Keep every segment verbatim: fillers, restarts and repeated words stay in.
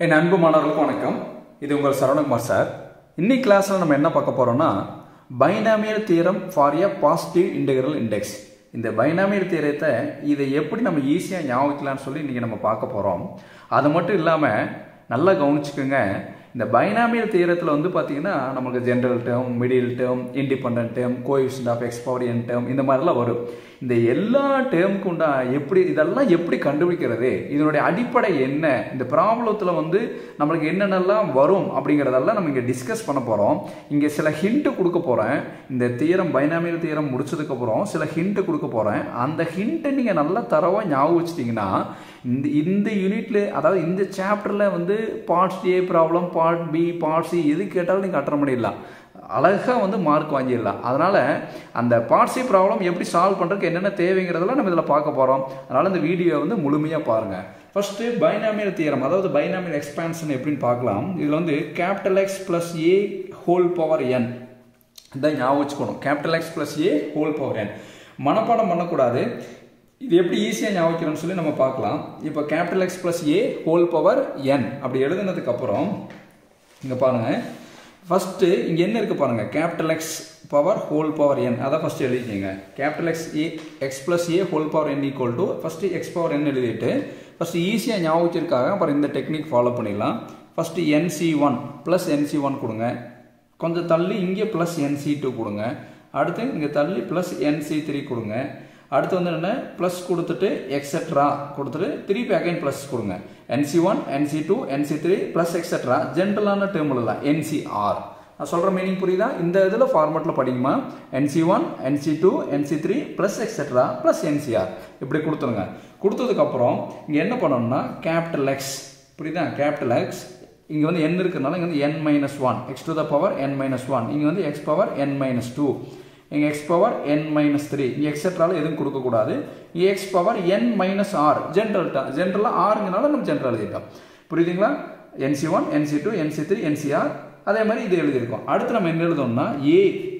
என் அன்பு மாணவர்களுக்கு வணக்கம். இது உங்கள் சரவணகுமார் சார். இன்னைக்கு கிளாஸ்ல நம்ம என்ன பார்க்க போறோம்னா binomial theorem for a positive integral index. இந்த பைனாமியல் தியரத்தை இதை எப்படி நம்ம ஈஸியாக ஞாபகம் வைக்கலாம்னு சொல்லி இன்னைக்கு நம்ம பார்க்க போறோம். அது மட்டும் இல்லாமல் நல்லா கவனிச்சுக்கோங்க, இந்த பைனாமியல் தியரத்தில் வந்து பார்த்தீங்கன்னா நமக்கு general term, middle term, independent term, coefficient of x power n term இந்த மாதிரிலாம் வரும். இந்த எல்லா டேர்முக்கு உண்டா எப்படி இதெல்லாம் எப்படி கண்டுபிடிக்கிறது, இதனுடைய அடிப்படை என்ன, இந்த ப்ராப்ளத்தில் வந்து நம்மளுக்கு என்னென்னலாம் வரும் அப்படிங்கிறதெல்லாம் நம்ம இங்கே டிஸ்கஸ் பண்ண போகிறோம். இங்கே சில ஹிண்ட்டு கொடுக்க போகிறேன். இந்த தியரம் பைனாமியல் தியரம் முடிச்சதுக்கப்புறம் சில ஹிண்ட்டு கொடுக்க போகிறேன். அந்த ஹிண்ட்டை நீங்கள் நல்லா தரவாக ஞாபகம் வச்சிட்டிங்கன்னா இந்த இந்த யூனிட்ல, அதாவது இந்த சாப்டரில் வந்து parts A problem, part B, part C எது கேட்டாலும் நீங்கள் அட்டன் பண்ணிடலாம், அழகாக வந்து மார்க் வாங்கிடலாம். அதனால் அந்த பார்ட் சி ப்ராப்ளம் எப்படி சால்வ் பண்ணுறதுக்கு என்னென்ன தேவைங்கிறதெல்லாம் நம்ம இதில் பார்க்க போகிறோம். அதனால் இந்த வீடியோ வந்து முழுமையாக பாருங்கள். ஃபர்ஸ்ட்டு பைனாமியல் தியரம், அதாவது பைனாமியல் எக்ஸ்பான்ஷன் எப்படின்னு பார்க்கலாம். இதில் வந்து capital x plus a whole power n இதான் ஞாபகம் வச்சுக்கணும். Capital x plus a whole power n மனப்பாடம் பண்ணக்கூடாது. இது எப்படி ஈஸியாக ஞாபகம் வைக்கணும்னு சொல்லி நம்ம பார்க்கலாம். இப்போ capital x plus a whole power n அப்படி எழுதுனதுக்கப்புறம் இங்கே பாருங்கள், ஃபஸ்ட்டு இங்கே என்ன இருக்குது பாருங்கள், capital x power whole power n அதான் ஃபஸ்ட்டு எழுதிக்கிங்க. Capital x a x plus a whole power n equal to first x power n எழுதிட்டு ஃபஸ்ட்டு ஈஸியாக ஞாபகம் வச்சிருக்காங்க. அப்புறம் இந்த டெக்னிக் ஃபாலோ பண்ணிடலாம். First nC one plus nC one கொடுங்க, கொஞ்சம் தள்ளி இங்கே ப்ளஸ் என்சி டூ கொடுங்க, அடுத்து இங்கே தள்ளி ப்ளஸ் என்சி த்ரீ கொடுங்க, அடுத்து வந்து என்ன ப்ளஸ் கொடுத்துட்டு எக்ஸெட்ரா கொடுத்துட்டு திருப்பி அகைன் ப்ளஸ் கொடுங்க. NC one, nC two, nC three plus etcetera ஜென்ரலான டேர்ம் எழுதலாம். என்சிஆர் நான் சொல்கிற மீனிங் புரியுதா? இந்த இதில் ஃபார்மெட்டில் படிக்குமா, nC one, nC two, nC three plus etcetera plus nCr இப்படி கொடுத்துருங்க. கொடுத்ததுக்கப்புறம் இங்கே என்ன பண்ணணும்னா கேபிட்டல் எக்ஸ், புரியுதா, கேபிட்டல் எக்ஸ் இங்கே வந்து என் இருக்கிறதுனால இங்கே வந்து n minus one, x to the power n minus one, இங்கே வந்து x power n minus two, இங்கே x power n minus three, இங்கே எக்ஸெட்ரால எதுவும் கொடுக்கக்கூடாது. இங்கே x power n minus r general ஜென்ரலாக ஆறுங்கனால நம்ம ஜென்ரல் எழுதிட்டோம். புரியுதுங்களா? NC one, nC two, nC three, nCr அதே மாதிரி இது எழுதியிருக்கோம். அடுத்து நம்ம என்ன எழுதணும்னா ஏ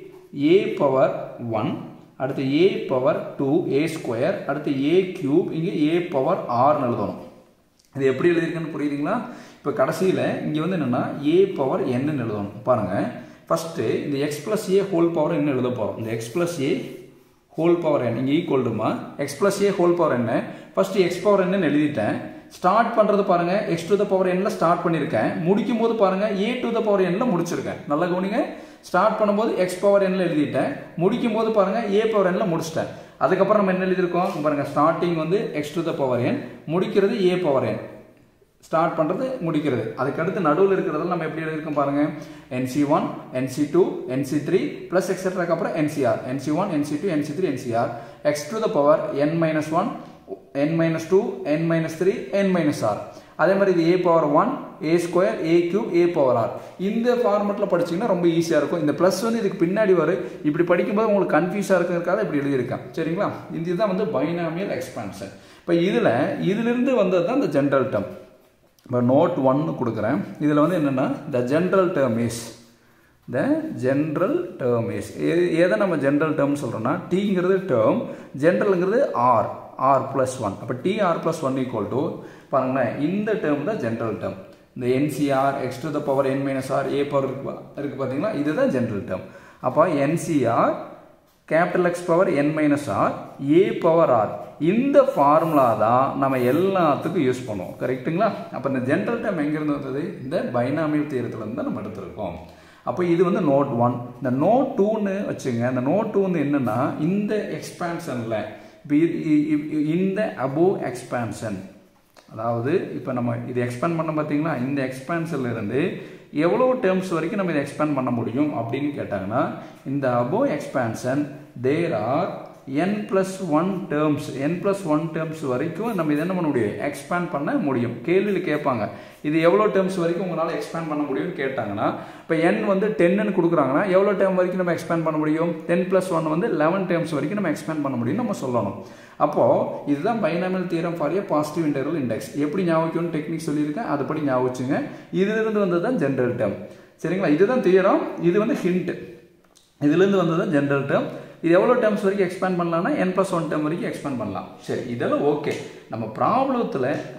ஏ பவர் ஒன், அடுத்து a power two, a square, அடுத்து ஏ கியூப், இங்கே ஏ பவர் ஆர்னு எழுதணும். இது எப்படி எழுதியிருக்குன்னு புரியுதுங்களா? இப்போ கடைசியில் இங்கே வந்து என்னென்னா ஏ பவர் என்னன்னு எழுதணும். பாருங்கள், ஃபஸ்ட்டு இந்த x plus a whole power என்ன எழுத போகிறோம். இந்த x plus a whole power n இங்கே ஈக்குவல்டுமா x plus a whole power என்ன, ஃபஸ்ட்டு எக்ஸ் பவர் என்னன்னு எழுதிட்டேன். ஸ்டார்ட் பண்ணுறது பாருங்கள், எக்ஸ் டு த பவர் எண்ணில் ஸ்டார்ட் பண்ணியிருக்கேன். முடிக்கும் போது பாருங்கள் ஏ டு த பவர் எண்ணில் முடிச்சிருக்கேன். நல்லா கவனிங்க, ஸ்டார்ட் பண்ணும்போது எக்ஸ் பவர் எண்ணில் எழுதிட்டேன், முடிக்கும் போது பாருங்கள் ஏ பவர் எண்ணில் முடிச்சிட்டேன். அதுக்கப்புறம் நம்ம என்ன எழுதியிருக்கோம் பாருங்கள், ஸ்டார்டிங் வந்து x to the power n, முடிக்கிறது ஏ பவர் என், ஸ்டார்ட் பண்ணுறது முடிக்கிறது. அதுக்கடுத்து நடுவில் இருக்கிறதெல்லாம் நம்ம எப்படி எழுதியிருக்கோம் பாருங்கள், nC one, nC two, nC three plus எக்ஸெட்ராக்கு அப்புறம் nCr, nC one, nC two, nC three, nCr, x to the power n minus one, n minus two, n minus three, n minus r. அதே மாதிரி இது a power one, a square, a cube, a power r. இந்த ஃபார்மெட்டில் படிச்சிங்கன்னா ரொம்ப ஈஸியாக இருக்கும். இந்த ப்ளஸ் வந்து இதுக்கு பின்னாடி வரும். இப்படி படிக்கும்போது உங்களுக்கு கன்ஃபியூஸாக இருக்கிறதுக்காக இப்படி எழுதியிருக்கேன். சரிங்களா? இதுதான் வந்து பைனாமியல் எக்ஸ்பான்ஷன். இப்போ இதில் இதிலிருந்து வந்தது தான் இந்த ஜென்ரல் டேர்ம். இப்போ நோட் ஒன்னு கொடுக்குறேன். இதில் வந்து என்னென்னா the general term is the general term is எதை நம்ம ஜென்ரல் டேர்ம் சொல்கிறோன்னா டீங்கிறது டேர்ம், ஜென்ரலுங்கிறது ஆர், ஆர் ப்ளஸ் ஒன். அப்போ T r plus one equal to பாருங்களேன் இந்த டேர்ம் தான் ஜென்ரல் டேர்ம். இந்த nCr, x to the power n minus r, a power இருக்கு இருக்குது பார்த்தீங்களா, இதுதான் ஜென்ரல் டேர்ம். அப்போ nCr capital x power n minus r, a power r, இந்த ஃபார்முலா தான் நம்ம எல்லாத்துக்கும் யூஸ் பண்ணுவோம். கரெக்டுங்களா? அப்போ இந்த ஜென்ரல் டேர்ம் எங்கேருந்து வந்தது, இந்த பைனாமியல் தியரத்துலேருந்து தான் நம்ம எடுத்துருக்கோம். அப்போ இது வந்து நோட் ஒன். இந்த நோட் டூன்னு வச்சுங்க. இந்த நோட் டூ வந்து என்னென்னா இந்த எக்ஸ்பான்ஷனில் இப்போ இந்த அபோவ் எக்ஸ்பான்ஷன், அதாவது இப்போ நம்ம இது எக்ஸ்பேண்ட் பண்ண பார்த்தீங்களா, இந்த எக்ஸ்பான்ஷன்ல இருந்து எவ்வளோ டேர்ம்ஸ் வரைக்கும் நம்ம இதை எக்ஸ்பேண்ட் பண்ண முடியும் அப்படின்னு கேட்டாங்கன்னா இந்த above expansion there are n plus one terms, n plus one terms வரைக்கும் நம்ம இதை என்ன பண்ண முடியும், எக்ஸ்பேண்ட் பண்ண முடியும். கேள்வியில் கேட்பாங்க இது எவ்வளோ டேர்ம்ஸ் வரைக்கும் உங்களால் எக்ஸ்பேண்ட் பண்ண முடியும்னு கேட்டாங்கன்னா, இப்போ என் வந்து டென்னு கொடுக்குறாங்கன்னா எவ்வளோ டேர்ம் வரைக்கும் நம்ம எக்ஸ்பேண்ட் பண்ண முடியும், டென் பிளஸ் ஒன் வந்து லெவன் டேர்ம்ஸ் வரைக்கும் நம்ம எக்ஸ்பேண்ட் பண்ண முடியும்னு நம்ம சொல்லணும். அப்போது இதுதான் binomial theorem for a positive integral index. எப்படி ஞாபகம் டெக்னிக் சொல்லியிருக்கேன், அதுபடி ஞாபகம் வச்சுங்க. இதிலிருந்து வந்தது தான் ஜென்ரல் டேர்ம். சரிங்களா? இதுதான் தியரம், இது வந்து ஹிண்ட். இதுலேருந்து வந்தது தான் ஜென்ரல் டேர்ம். இது எவ்வளோ டேர்ம்ஸ் வரைக்கும் எக்ஸ்பேண்ட் பண்ணலாம்னா என் ப்ளஸ் ஒன் டேர்ம் வரைக்கும் எக்ஸ்பேண்ட் பண்ணலாம். சரி, இதெல்லாம் ஓகே. நம்ம ப்ராப்ளத்தில்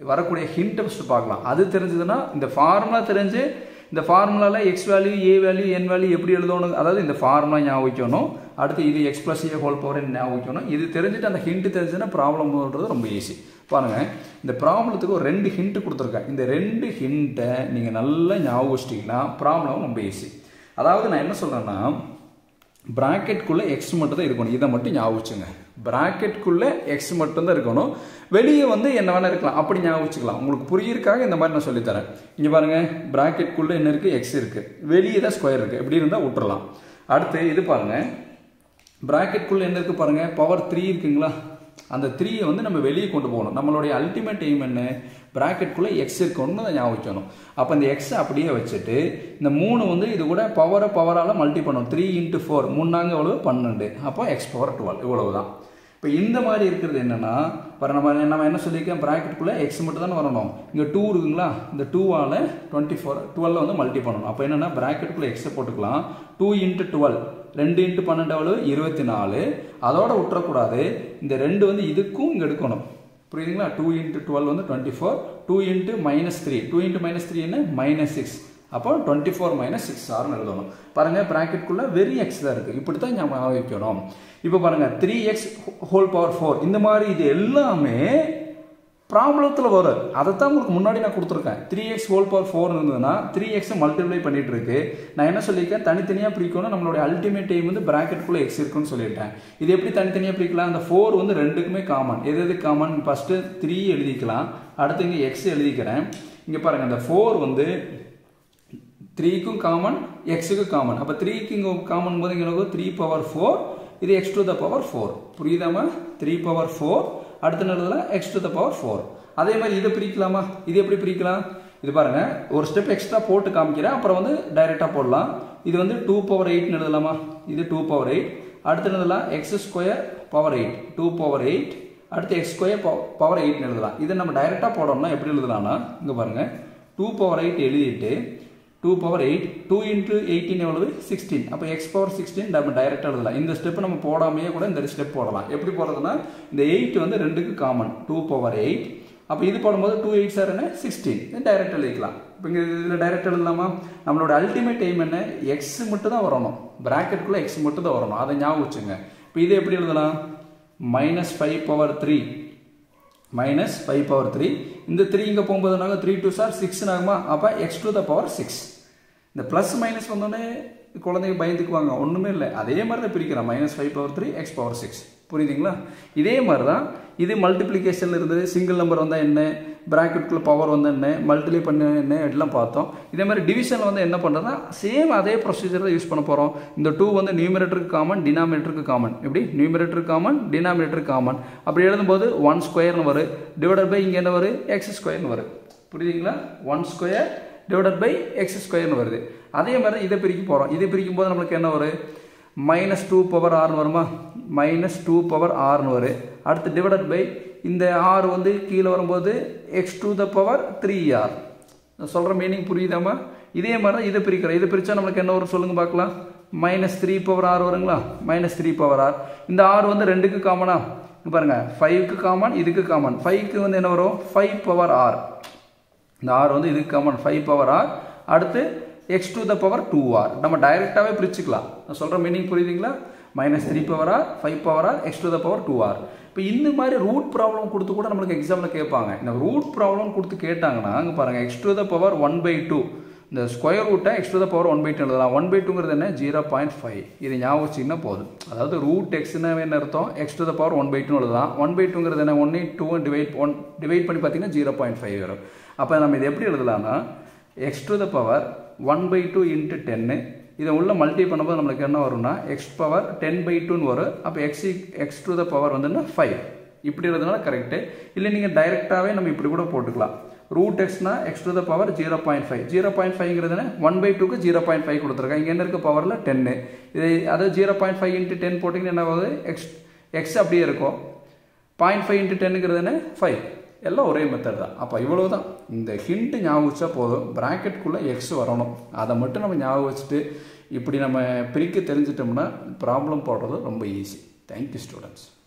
வரக்கூடிய ஹிண்ட் ஃபஸ்ட்டு பார்க்கலாம். அது தெரிஞ்சதுன்னா இந்த ஃபார்முலா தெரிஞ்சு இந்த ஃபார்முலாவில் x value a value n value எப்படி எழுதணும், அதாவது இந்த ஃபார்முலா ஞாபகம் வைக்கணும். அடுத்து இது x plus a whole power ஞாபகம் வைக்கணும். இது தெரிஞ்சுட்டு அந்த ஹிண்ட் தெரிஞ்சுன்னா ப்ராப்ளம் பண்ணுறது ரொம்ப ஈஸி. பாருங்கள், இந்த ப்ராப்ளத்துக்கு ஒரு ரெண்டு ஹிண்ட் கொடுத்துருக்கேன். இந்த ரெண்டு ஹிண்ட்டை நீங்கள் நல்லா ஞாபகம் வச்சிட்டிங்கன்னா ப்ராப்ளம் ரொம்ப ஈஸி. அதாவது நான் என்ன சொல்கிறேன்னா, ப்ராக்கெட்குள்ளே எக்ஸ் மட்டும் தான் இருக்கணும். இதை மட்டும் ஞாபகம் வச்சுங்க. ப்ராக்கெட்குள்ளே எக்ஸ் மட்டும் தான் இருக்கணும். வெளியே வந்து என்ன வேணால் இருக்கலாம், அப்படி ஞாபகம் வச்சுக்கலாம். உங்களுக்கு புரியிருக்காக இந்த மாதிரி நான் சொல்லித்தரேன். இங்கே பாருங்கள், ப்ராக்கெட்குள்ளே என்ன இருக்குது, எக்ஸ் இருக்குது. வெளியே தான் ஸ்கொயர் இருக்குது. எப்படி இருந்தால் விட்டுறலாம். அடுத்து இது பாருங்கள், ப்ராக்கெட்குள்ளே என்ன இருக்குது பாருங்கள், பவர் த்ரீ இருக்குங்களா. அந்த த்ரீயை வந்து நம்ம வெளியே கொண்டு போகணும். நம்மளுடைய அல்டிமேட் எய்ம் என்ன, ப்ராக்கெட்குள்ளே எக்ஸ் இருக்கணும்னு அதை ஞாபகம் வைக்கணும். அப்போ இந்த எக்ஸை அப்படியே வச்சுட்டு இந்த மூணு வந்து இது கூட பவரை பவரால் மல்டி பண்ணணும். த்ரீ இன்ட்டு ஃபோர் மூணாங்க எவ்வளவு, பன்னெண்டு. அப்போ எக்ஸ் பவர் டுவெல், இவ்வளவு தான். இப்போ இந்த மாதிரி இருக்கிறது என்னென்னா, இப்போ நம்ம நம்ம என்ன சொல்லியிருக்கேன், ப்ராக்கெட்டுக்குள்ளே எக்ஸ் மட்டும் தானே வரணும். இங்கே டூ இருக்குங்களா, இந்த டூவால் டுவெண்ட்டி ஃபோர் டுவெல்ல வந்து மல்டி பண்ணணும். அப்போ என்னென்னா, ப்ராக்கெட்டுக்குள்ளே எக்ஸை போட்டுக்கலாம். டூ இன்ட்டு டுவெல், ரெண்டு இன்ட்டு பன்னெண்டு எவ்வளவு, இருபத்தி நாலு. அதோட விட்டுறக்கூடாது, இந்த ரெண்டு வந்து இதுக்கும் இங்கே எடுக்கணும். புரியுதுங்களா. டூ இன்ட்டு டுவெல் வந்து twenty four. Two into minus three, two into minus three என்ன, மைனஸ் சிக்ஸ். அப்போ டுவெண்ட்டி ஃபோர் மைனஸ் சிக்ஸ் ஆர்னு எழுதணும். பாருங்கள், ப்ராக்கெட்டுக்குள்ளே வெரி எக்ஸ் தான் இருக்குது. இப்படி தான் நம்ம வைக்கணும். இப்போ பாருங்கள், three x whole power four, இந்த மாதிரி இது எல்லாமே ப்ராப்ளத்தில் வரும். அதை தான் உங்களுக்கு முன்னாடி நான் கொடுத்துருக்கேன். Three x whole power four இருந்ததுன்னா த்ரீ எக்ஸை மல்டிப்ளை பண்ணிட்டு இருக்கு. நான் என்ன சொல்லியிருக்கேன், தனித்தனியாக பிரிக்கணும். நம்மளுடைய அல்டிமேட் டைம் வந்து ப்ராக்கெட்டுக்குள்ளே எக்ஸ் இருக்குன்னு சொல்லிட்டேன். இது எப்படி தனித்தனியாக பிரிக்கலாம், அந்த ஃபோர் வந்து ரெண்டுக்குமே காமன். எது எது காமன், ஃபஸ்ட்டு த்ரீ எழுதிக்கலாம். அடுத்து இங்கே எக்ஸ் எழுதிக்கிறேன். இங்கே பாருங்கள், அந்த ஃபோர் வந்து த்ரீக்கும் காமன், எக்ஸுக்கும் காமன். அப்போ த்ரீக்கு இங்கே காமன் போது இங்கே த்ரீ பவர் ஃபோர், இது x to the power four. புரியுதாமா, த்ரீ பவர் ஃபோர். அடுத்த நேரத்தில் x to the power four. அதே மாதிரி இதை பிரிக்கலாமா, இது எப்படி பிரிக்கலாம், இது பாருங்கள், ஒரு ஸ்டெப் எக்ஸ்ட்ரா போட்டு காமிக்கிறேன், அப்புறம் வந்து டைரெக்டாக போடலாம். இது வந்து டூ பவர் எயிட்னு எழுதலாமா, இது டூ பவர் எயிட். அடுத்த எழுதலாம் x square power eight, two power eight. அடுத்து எக்ஸ் ஸ்கொயர் பவர் எயிட்னு எழுதலாம். இதை நம்ம டைரெக்டாக போடணும்னா எப்படி எழுதலாம்னா, இங்கே பாருங்கள், டூ பவர் எயிட் எழுதிட்டு two power eight, two into eighteen எவ்வளவு, சிக்ஸ்டீன். அப்போ எக்ஸ் பவர் சிக்ஸ்டீன் நம்ம டைரெக்டாக எழுதலாம். இந்த ஸ்டெப் நம்ம போடாமையே கூட இந்த ஸ்டெப் போடலாம். எப்படி போடுறதுன்னா, இந்த எயிட் வந்து ரெண்டுக்கு காமன், டூ பவர் எயிட். அப்போ இது போடும்போது டூ எயிட் சார் என்ன, சிக்ஸ்டீன். டைரெக்ட் எழுதிக்கலாம். இப்போ இங்கே இதில் டைரெக்ட் எழுதலாமா. நம்மளோட அல்டிமேட் டைம் என்ன, எக்ஸ் மட்டும் தான் வரணும். ப்ராக்கெட்டுக்குள்ளே எக்ஸ் மட்டும் தான் வரணும். அதை ஞாபகம் வச்சுங்க. இப்போ இதை எப்படி எழுதலாம், minus five power three, minus five power three. இந்த த்ரீ இங்கே போகும்போதுனால த்ரீ டூ சார் சிக்ஸ் ஆகுமா. அப்போ x to the power six. இந்த ப்ளஸ் மைனஸ் வந்தோடனே குழந்தைங்க பயந்துக்குவாங்க. ஒன்றுமே இல்லை, அதே மாதிரி தான் பிரிக்கிறோம். Minus five power three, x power six. புரியுதுங்களா. இதே மாதிரி தான் இது மல்டிப்ளிகேஷனில் இருந்தது. சிங்கிள் நம்பர் வந்தால் என்ன, ப்ராக்கெட்டுக்குள்ளே பவர் வந்து என்ன, மல்டிப்ளை பண்ண என்ன, எல்லாம் பார்த்தோம். இதே மாதிரி டிவிஷனில் வந்து என்ன பண்ணுறதுனா, சேம் அதே ப்ரொசீஜர் தான் யூஸ் பண்ண போகிறோம். இந்த டூ வந்து நியூமரேட்டருக்கு காமன், டினாமினேட்டருக்கு காமன். எப்படி, நியூமரேட்டருக்கு காமன், டினாமினேட்டருக்கு காமன். அப்படி எழுதும்போது ஒன் ஸ்கொயர்னு வரும், டிவைடட் பை இங்கே என்ன வரும், எக்ஸ் ஸ்கொயர்னு வரும். புரியுதுங்களா. One square divided by x ஸ்கொயர்னு வருது. அதே மாதிரி இதை பிரிக்க போகிறோம். இதை பிரிக்கும் போது நம்மளுக்கு என்ன வரும், மைனஸ் டூ பவர் ஆர்னு வருமா, மைனஸ் டூ பவர் ஆர்னு வரும். அடுத்து டிவைடட் பை இந்த ஆர் வந்து கீழே வரும்போது x to the power three r. சொல்கிற மீனிங் புரியுதாமா. இதே மாதிரி தான் இதை பிரிக்கிறோம். இதை பிரித்தா நம்மளுக்கு என்ன வரும் சொல்லுங்கள் பார்க்கலாம், மைனஸ் த்ரீ பவர் ஆர் வருங்களா, மைனஸ் த்ரீ பவர் ஆர். இந்த ஆர் வந்து ரெண்டுக்கு காமனா, பாருங்கள், ஃபைவ்க்கு காமன், இதுக்கு காமன். ஃபைவ்க்கு வந்து என்ன வரும், ஃபைவ் பவர் ஆர். இந்த ஆர் வந்து இதுக்கு காமன், ஃபைவ் பவர் ஆர். அடுத்து x to the power two r. நம்ம டைரெக்டாகவே பிரிச்சுக்கலாம். நான் சொல்கிற மீனிங் புரியுதுங்களா. Minus three power r, five power r, x to the power two r. இப்போ இந்த மாதிரி ரூட் ப்ராப்ளம் கொடுத்து கூட நம்மளுக்கு எக்ஸாமில் கேட்பாங்க. இந்த ரூட் ப்ராப்ளம் கொடுத்து கேட்டாங்கன்னா அங்கே பாருங்கள், x to the power one by two, இந்த ஸ்கொயர் ரூட்டை x to the power one by two எழுதலாம். ஒன் பை டூங்கிறது என்ன, ஜீரோ பாயிண்ட் ஃபைவ். இது ஞாபகம் வச்சிங்கன்னா போதும். அதாவது ரூட் எக்ஸ்னா என்ன அர்த்தம், x to the power one by two எழுதலாம். ஒன் பை டூங்கிறது என்ன, one eight two divide one divide பண்ணி பார்த்தீங்கன்னா ஜீரோ பாயிண்ட் ஃபைவ் வரும். அப்போ நம்ம இது எப்படி எழுதலாம்னா, x to the power one by two into டென்னு, இதை உள்ள மல்டி பண்ணும்போது நம்மளுக்கு என்ன வரும்னா, எக்ஸ் பவர் டென் பை டூன்னு வரும். அப்போ x x to the power வந்துன்னா ஃபைவ். இப்படி எழுதுனால கரெக்டு. இல்லை நீங்கள் டைரெக்டாகவே நம்ம இப்படி கூட போட்டுக்கலாம். ரூட் எக்ஸ்னா x to the power zero point five. Zero point ஃபைவ்ங்கிறதுனா ஒன் பை டூக்கு ஜீரோ பாயிண்ட் ஃபைவ் கொடுத்துருக்கேன். இங்கே என்ன இருக்க பவரில் டென்னு. இது அதாவது zero point five into ten போட்டிங்கன்னா என்ன ஆகுது, எக்ஸ் எக்ஸ் அப்படியே இருக்கும். பாயிண்ட் ஃபைவ் இன்ட்டு டென்னுங்கிறது என்ன, ஃபைவ். எல்லாம் ஒரே மெத்தட் தான். அப்போ இவ்வளோ தான். இந்த ஹிண்ட்டு ஞாபகம் வச்சா போதும், ப்ராக்கெட்டுக்குள்ளே எக்ஸ் வரணும். அதை மட்டும் நம்ம ஞாபகம் வச்சுட்டு இப்படி நம்ம பிரிக்க தெரிஞ்சிட்டோம்னா ப்ராப்ளம் போடுறது ரொம்ப ஈஸி. Thank you students.